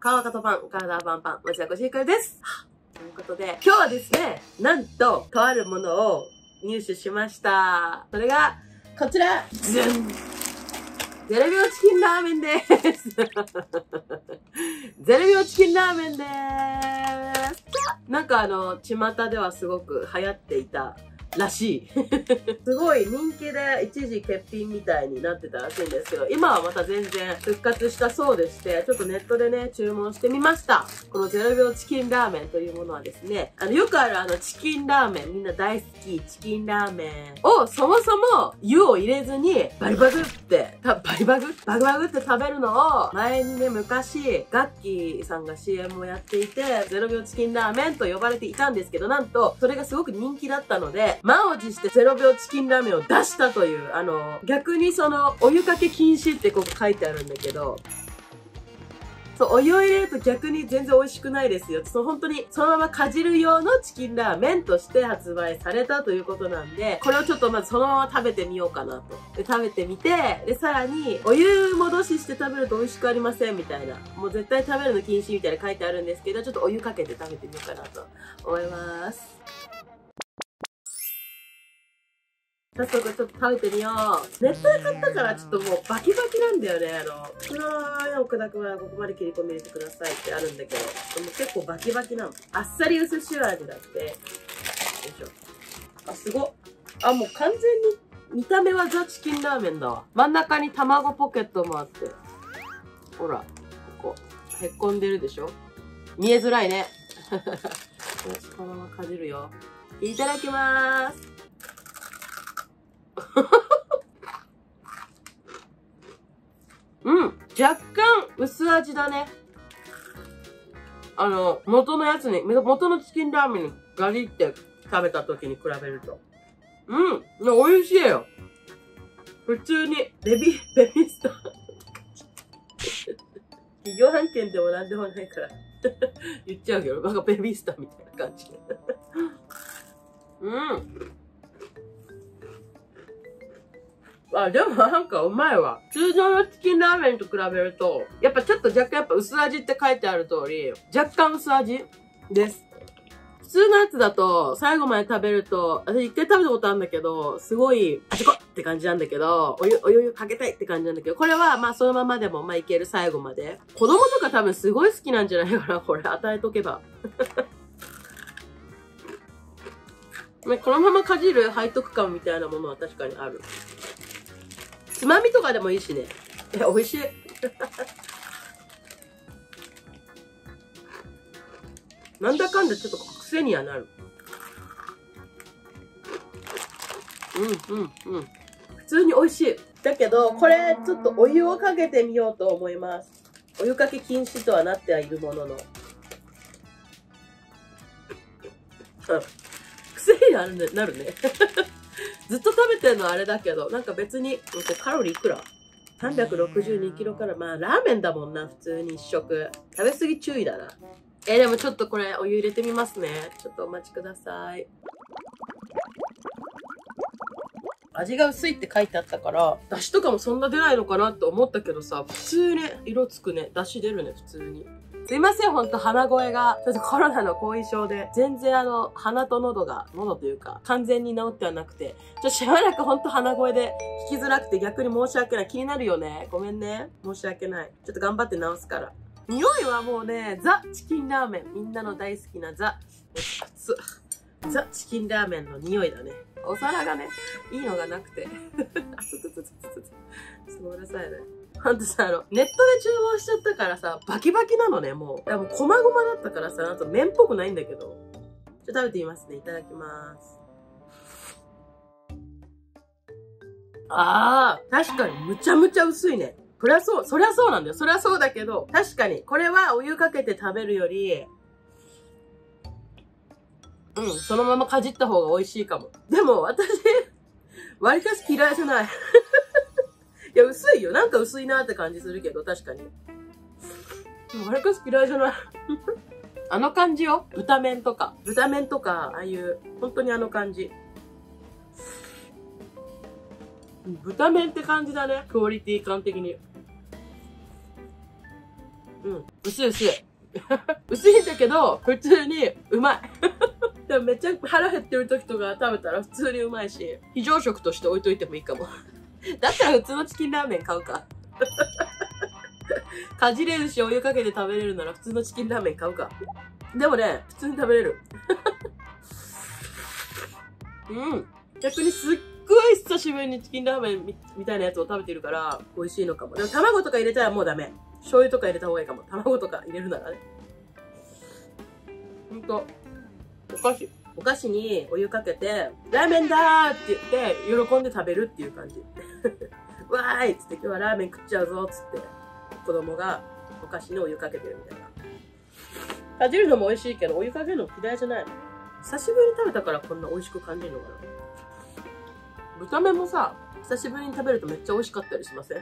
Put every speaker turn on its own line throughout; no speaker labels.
川方パン、体パンパン、町田コシヒカルです。ということで、今日はですね、なんと、とあるものを入手しました。それが、こちら、ズンゼルビオチキンラーメンです。ゼルビオチキンラーメンです。なんか巷ではすごく流行っていたらしい。すごい人気で一時欠品みたいになってたらしいんですけど、今はまた全然復活したそうでして、ちょっとネットでね、注文してみました。このゼルビオチキンラーメンというものはですね、よくあるチキンラーメン、みんな大好きチキンラーメンをそもそも湯を入れずにバリバグって、バグバグって食べるのを前にね、昔、ガッキーさんが CM をやっていて、ゼロ秒チキンラーメンと呼ばれていたんですけど、なんと、それがすごく人気だったので、満を持してゼロ秒チキンラーメンを出したという、逆にお湯かけ禁止ってここ書いてあるんだけど、そう、お湯を入れると逆に全然美味しくないですよ。本当にそのままかじる用のチキンラーメンとして発売されたということなんで、これをちょっとまずそのまま食べてみようかなと。で、食べてみて、で、さらに、お湯戻しして食べると美味しくありませんみたいな。もう絶対食べるの禁止みたいな書いてあるんですけど、ちょっとお湯かけて食べてみようかなと思います。早速ちょっと食べてみよう。ネットで買ったからちょっともうバキバキなんだよね。普通の砕くはここまで切り込み入れてくださいってあるんだけど、でも結構バキバキなの。あっさり薄塩味だって。よいしょ。あ、すごっ。あ、もう完全に見た目はザ・チキンラーメンだわ。真ん中に卵ポケットもあって。ほら、ここ。へっこんでるでしょ？見えづらいね。よし、このままかじるよ。いただきまーす。うん。若干薄味だね。元のやつに、元のチキンラーメンにガリって食べた時に比べると。うん。美味しいよ。普通に、ベビースター。企業案件でもなんでもないから言っちゃうけど、なんかベビースターみたいな感じ。うん。あ、でもなんかうまいわ。通常のチキンラーメンと比べると、やっぱちょっと若干薄味って書いてある通り、若干薄味です。普通のやつだと、最後まで食べると、私一回食べたことあるんだけど、すごい、あちこって感じなんだけど、お湯かけたいって感じなんだけど、これはまあそのままでもまあいける最後まで。子供とか多分すごい好きなんじゃないかな、これ与えとけば。このままかじる背徳感みたいなものは確かにある。つまみとかでもいいしね。美味しい。なんだかんだちょっと癖にはなる。普通に美味しい。だけど、これちょっとお湯をかけてみようと思います。お湯かけ禁止とはなってはいるものの。癖になるね。ずっと食べてるのはあれだけど、なんか別に、カロリーいくら ?362 キロから、まあラーメンだもんな、普通に一食。食べ過ぎ注意だな。でもちょっとこれお湯入れてみますね。ちょっとお待ちください。味が薄いって書いてあったから、出汁とかもそんな出ないのかなって思ったけどさ、普通ね、色つくね。出汁出るね、普通に。すいません、ほんと鼻声が、ちょっとコロナの後遺症で、全然鼻と喉というか、完全に治ってはなくて、しばらくほんと鼻声で聞きづらくて逆に申し訳ない。気になるよね。ごめんね。申し訳ない。ちょっと頑張って治すから。匂いはもうね、ザ・チキンラーメン。みんなの大好きなザ・チキンラーメンの匂いだね。お皿がね、いいのがなくて。すごいうるさいね。ほんとさ、ネットで注文しちゃったからさ、バキバキなのね、もう。いや、もう、細々だったからさ、あと麺っぽくないんだけど。食べてみますね。いただきます。確かに、むちゃむちゃ薄いね。そりゃそうなんだよ。そりゃそうだけど、確かに、これはお湯かけて食べるより、そのままかじった方が美味しいかも。でも、私、割かし嫌いじゃない。いや、薄いよ。なんか薄いなって感じするけど、確かに。割かし嫌いじゃない。あの感じよ。豚麺とか、ああいう、本当にあの感じ。豚麺って感じだね。クオリティ感的に。 薄い薄い。薄いんだけど、普通にうまい。でもめっちゃ腹減ってる時とか食べたら普通にうまいし、非常食として置いといてもいいかも。だったら普通のチキンラーメン買うか。かじれるしお湯かけて食べれるなら普通のチキンラーメン買うか。でもね、普通に食べれる。逆にすっごい久しぶりにチキンラーメンみたいなやつを食べてるから美味しいのかも。でも卵とか入れたらもうダメ。醤油とか入れた方がいいかも。卵とか入れるならね。ほんと。お菓子にお湯かけて、ラーメンだーって言って、喜んで食べるっていう感じ。わーいっつって今日はラーメン食っちゃうぞっつって、子供がお菓子にお湯かけてるみたいな。かじるのも美味しいけど、お湯かけるの嫌いじゃないの。久しぶりに食べたからこんな美味しく感じるのかな。豚麺もさ、久しぶりに食べるとめっちゃ美味しかったりしません？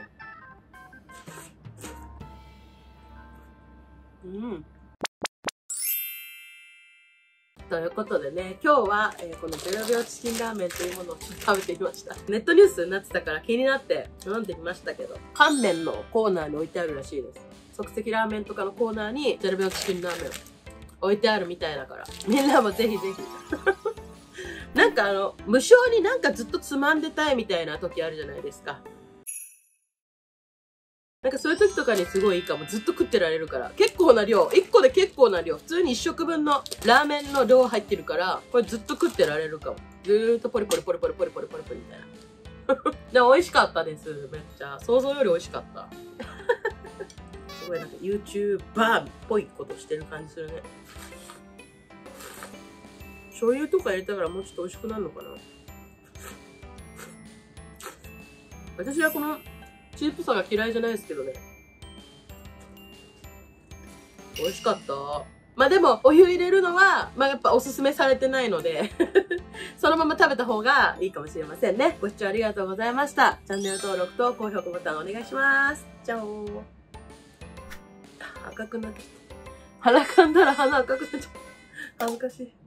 ということでね、今日は、この0秒チキンラーメンというものをちょっと食べてみました。ネットニュースになってたから気になって飲んでみましたけど、乾麺のコーナーに置いてあるらしいです。即席ラーメンとかのコーナーに0秒チキンラーメン置いてあるみたいだから、みんなもぜひぜひ。なんか無償になんかずっとつまんでたいみたいな時あるじゃないですか。なんかそういう時とかにすごいいいかも。ずっと食ってられるから。結構な量。1個で結構な量。普通に1食分のラーメンの量入ってるから、これずっと食ってられるかも。ずーっとポリポリポリポリポリポリポリポリみたいな。でも美味しかったです。めっちゃ。想像より美味しかった。すごいなんか YouTuber っぽいことしてる感じするね。醤油とか入れたからもうちょっと美味しくなるのかな。私はこのチープさが嫌いじゃないですけどね。美味しかった。まあでも、お湯入れるのは、まあやっぱおすすめされてないので、そのまま食べた方がいいかもしれませんね。ご視聴ありがとうございました。チャンネル登録と高評価ボタンお願いします。じゃあ赤くなっちゃった。鼻かんだら鼻赤くなっちゃった。恥ずかしい。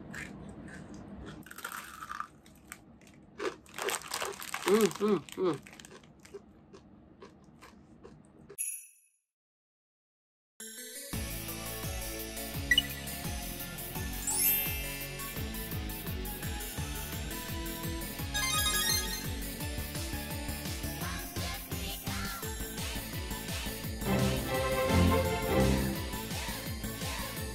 うん。